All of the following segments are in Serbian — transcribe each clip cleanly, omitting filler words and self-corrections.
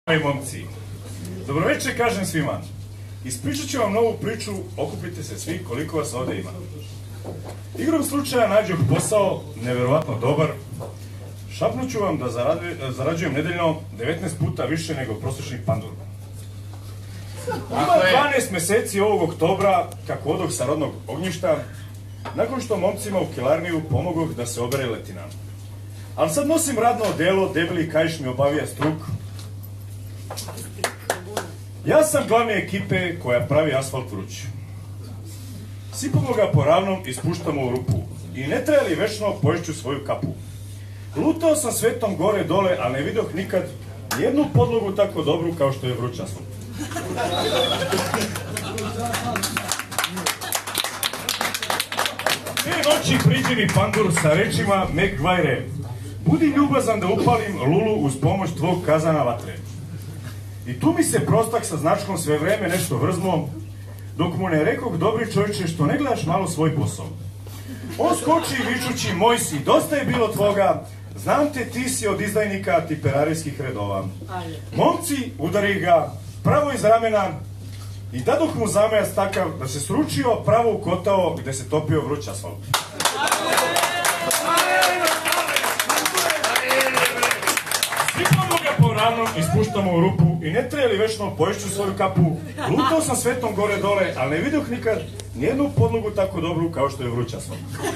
Moji momci, dobroveče kažem svima. Ispričat ću vam novu priču, okupite se svi koliko vas ovde ima. Igrom slučaja nađoh posao, neverovatno dobar. Šapnut ću vam da zarađujem nedeljno 19 puta više nego prosječnih pandur. Ima 12 meseci ovog oktobra, kako odoh sa rodnog ognjišta, nakon što momcima u kelarniju pomogoh da se obere letina. Ali sad nosim radno odelo, debeli kaiš mi obavija struk. Ja sam glavne ekipe koja pravi asfalt vruć. Sipamo ga po ravnom i spuštamo u rupu. I ne treba li večno poješću svoju kapu. Lutao sam svetom gore dole, ali ne vidoh nikad nijednu podlogu tako dobru kao što je vruć asfalt. Te noći priđe mi pandur sa rečima Megvajre. Budi ljubazan da upalim lulu uz pomoć tvog kazana vatre. I tu mi se prostak sa značkom sve vreme nešto vrzmo, dok mu ne rekoh, dobri čovječe, što ne gledaš malo svoj posao. On skoči vičući, moj si, dosta je bilo tvoga, znam te, ti si od izdajnika tiperarijskih redova. Momci, udari ga, pravo iz ramena, i dadoh mu zamajac takav da se sručio pravo u kotao gde se topio vruć asfalt. Sipamo ga po ravnom i spuštamo u rupu i ne treba li večno poješću svoju kapu. Lutao sam svetom gore dole, ali ne vidoh nikad nijednu podlogu tako dobru kao što je vruć asfalt.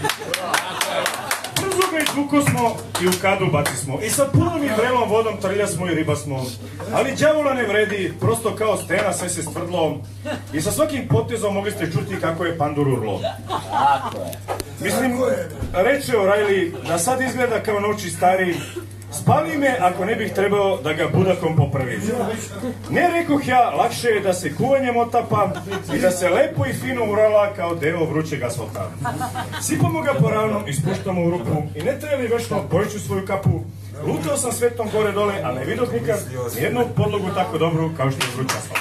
Brzo ga izvuko smo i u kadu baci smo. I sa punom i vrelom vodom trlja smo i riba smo. Ali đavola ne vredi, prosto kao stena sve se stvrdlo. I sa svakim potezom mogli ste čuti kako je pandur urlo. Mislim, reče O'Reilly da sad izgleda kao noći stari. Spali me ako ne bih trebao da ga budakom popravim. Ne rekoh ja, lakše je da se kuvanjem otapa i da se lepo i fino urala kao deo vrućeg asfalta. Sipamo ga po ravnom i spuštamo u rupu i ne treba li večno poješću svoju kapu. Lutao sam svetom gore dole, ali ne vidoh nikad nijednu podlogu tako dobru kao što je vruć asfalt.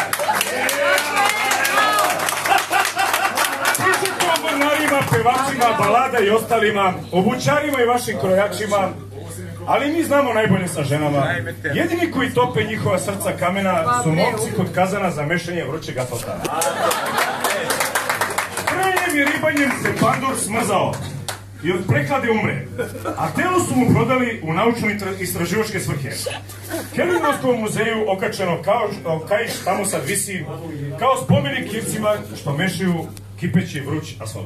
Pričajte o bornarima, pevačima, balada i ostalima, obućarima i vašim krojačima. Ali mi znamo najbolje sa ženama. Jedini koji tope njihova srca kamena su momci kod kazana za mešanje vrućeg asfalta. Preljem i ribanjem se pandur smrzao i od prehlade umre. A telo su mu prodali u naučno-istraživačke svrhe. Kelinovskom muzeju okačeno kao kaiš tamo sad visi, kao spomenik kivcima što mešaju kipeći vruć asfalt.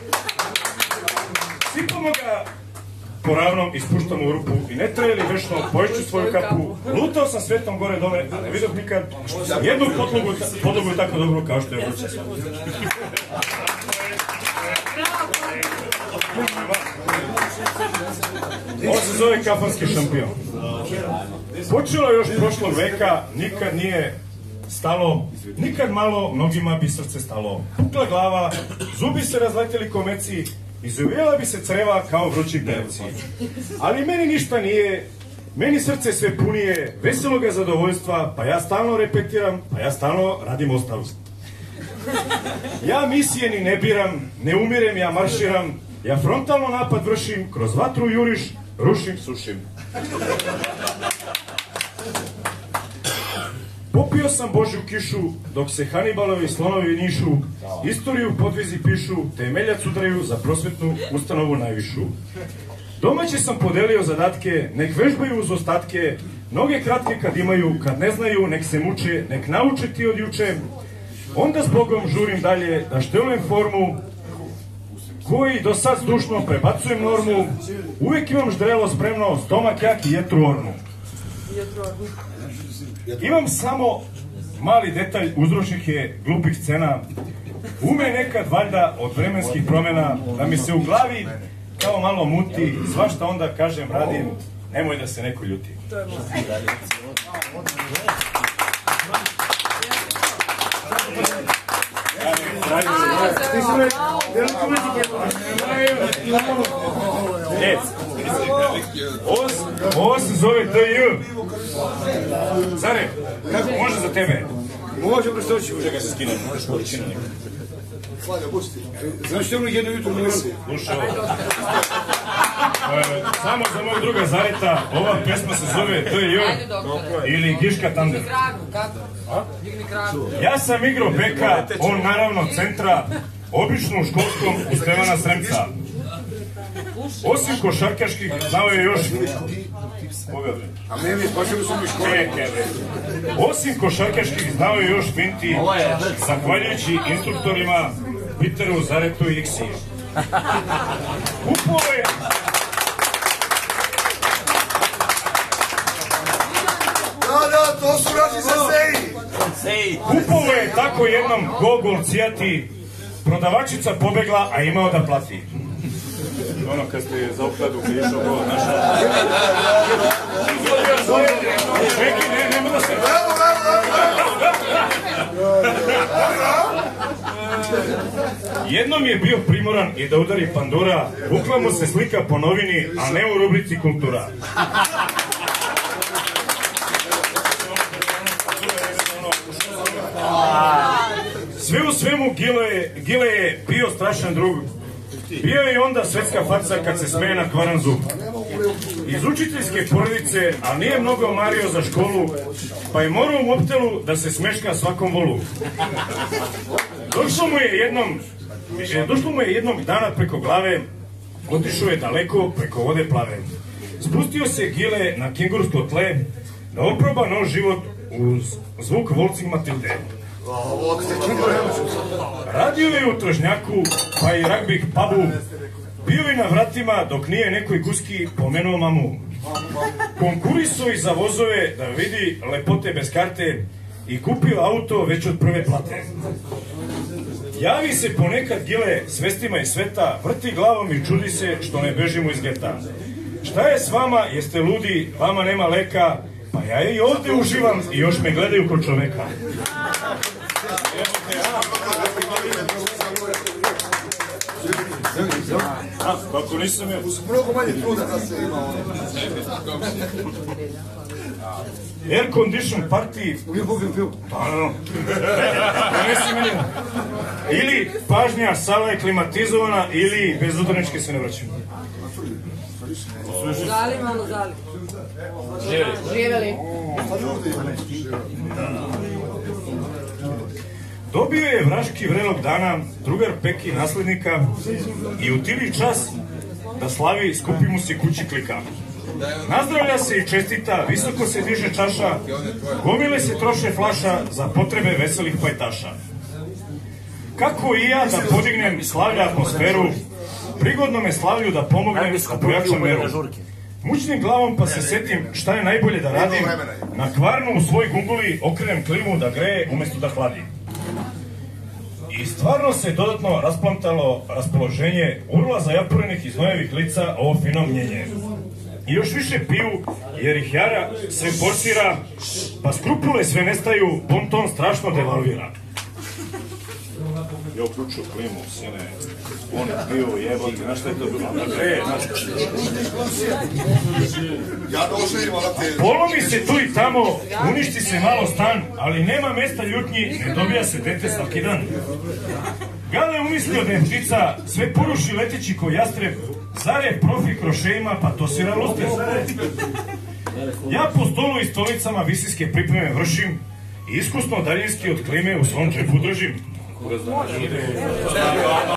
Sipamo ga po ravnom i spuštamo u rupu i ne treba li večno poješću svoju kapu. Lutao sam svetom gore dole, a ne vidoh nikad jednu podlogu je tako dobru kao što je vruć asfalt. Ovo se zove kafanski šampion. Počelo još prošlog veka, nikad nije stalo, nikad malo mnogima bi srce stalo. Pukla glava, zubi se razleteli ko meci, izuvijela bi se creva kao vrući pevci. Ali meni ništa nije, meni srce sve punije, veseloga zadovoljstva, pa ja stalno repetiram, pa ja stalno radim ostavu. Ja misije ni ne biram, ne umirem, ja marširam, ja frontalno napad vršim, kroz vatru juriš, rušim, sušim. Popio sam Božju kišu, dok se Hanibalovi slonovi nišu, istoriju podvizi pišu, temeljac udaraju za prosvetnu ustanovu najvišu. Domaće sam podelio zadatke, nek vežbaju uz ostatke, noge kratke kad imaju, kad ne znaju, nek se muče, nek nauče ti od juče. Onda s Bogom žurim dalje, da štelujem formu, koji do sad zdušno prebacujem normu, uvijek imam ždrelo spremno, stomak jak i jetru ornu. Imam samo mali detalj, uzročnik je glupih scena. Ume nekad valjda od vremenskih promjena da mi se u glavi kao malo muti, svašta onda kažem radim, nemoj da se neko ljuti. Ovo se zove DJ. Zare, kako može za tebe? Može prostoći. Čekaj se skinem, možeš količinu nekako. Slaga, pusti. Znaš što ono jedno jutro ne vrlo? Slušaj ovo. Samo za mog druga Zareta, ova pesma se zove D.J. ili Giška Tander. Ja sam igrao beka, on naravno centra, obično u školskom u Stevana Sremca. Osim košarkaških, znao je još... Osim košarkaških, znao je još finti, zahvaljujući instruktorima Peteru, Zaretu i Iksi. Kupove... Da, to su naši senseji. Kupovo je tako jednom gogol cijati, prodavačica pobegla, a imao da plati. Ono kad ste za okladu kad je išao go naša... Neki, ne mogu da se... Jednom je bio primoran i da udari pandura, bukla mu se slika po novini, a ne u rubrici kultura. Sve u svemu Gile je bio strašan drug. Bio je i onda svetska faca kad se smeje na kvaran zub. Iz učiteljske porodice, a nije mnogo mario za školu, pa je morao u moptelu da se smeška svakom volu. Došlo mu je jednog dana preko glave, otišao je daleko preko vode plave. Spustio se Gile na kengursko tle, da oproba nov život uz zvuk Volcing Matilde. Radio je u tržnjaku, pa i ragbih pubu, bio i na vratima dok nije nekoj guski pomenuo mamu. Konkurisao i za vozove da vidi lepote bez karte i kupio auto već od prve plate. Javi se ponekad Gile svestima iz sveta, vrti glavom i čudi se što ne bežimo iz geta. Šta je s vama, jeste ludi, vama nema leka, pa ja i ovdje uživam i još me gledaju kod čoveka. Kako nisam ja? Mnogo manje truda da se ima ono. Air condition party... Ili pažnja, sala je klimatizovana, ili bezudarnički se ne vraćaju. Zalim, malo zalim. Živjeli. Dobio je vraški vrelog dana drugar Peki naslednika i u tili čas da slavi skupi mu se kući klika. Nazdravlja se i čestita, visoko se diže čaša, gomile se troše flaša za potrebe veselih pajtaša. Kako i ja da podignem slavlja atmosferu, prigodno me slavlju da pomognem da pojačam meru. Mučnim glavom pa se setim šta je najbolje da radim, na kvarnu u svoj gumbuli okrenem klimu da greje umjesto da hladi. I stvarno se dodatno rasplantalo raspoloženje urla zajapurenih i znojevih lica ovo fino mnjenje. I još više piju jer ih jara sve forsira, pa skrupule sve nestaju, bonton strašno devalvira. Ja uključio klimu, sjene, on je pio, jebati, znaš šta je to bilo? Da greje, znaš. Polomi se tu i tamo, uništi se malo stan, ali nema mesta ljutnji, ne dobija se dete svaki dan. Gale umislio da je ptica, sve poruši leteći ko jastreb, zare profi krošejima, pa to svira luster. Ja po stolu i stolicama visinske pripreme vršim i iskusno daljinski od klime u svom džepu držim.